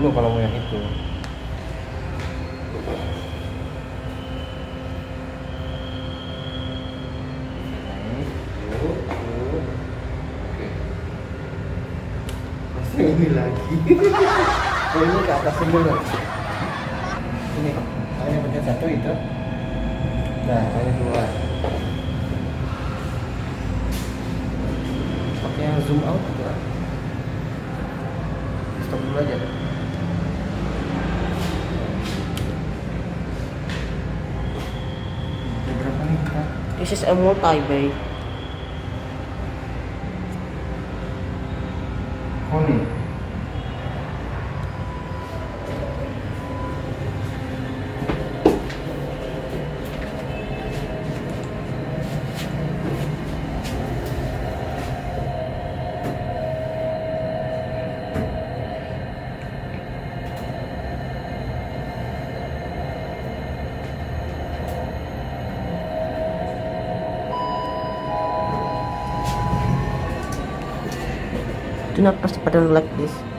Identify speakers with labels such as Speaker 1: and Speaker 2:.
Speaker 1: dulu kalau mau yang itu.
Speaker 2: Masih ini lagi.
Speaker 1: Oh, ini ke atas dulu.
Speaker 2: Ini, hanya pencet satu itu.
Speaker 1: Nah, ini keluar. Pakai yang zoom out gitu kan. Stop dulu aja.
Speaker 2: Berapa nih kita?
Speaker 3: This is a multi-bay.
Speaker 2: Oh nih.
Speaker 3: Do not press the button like this.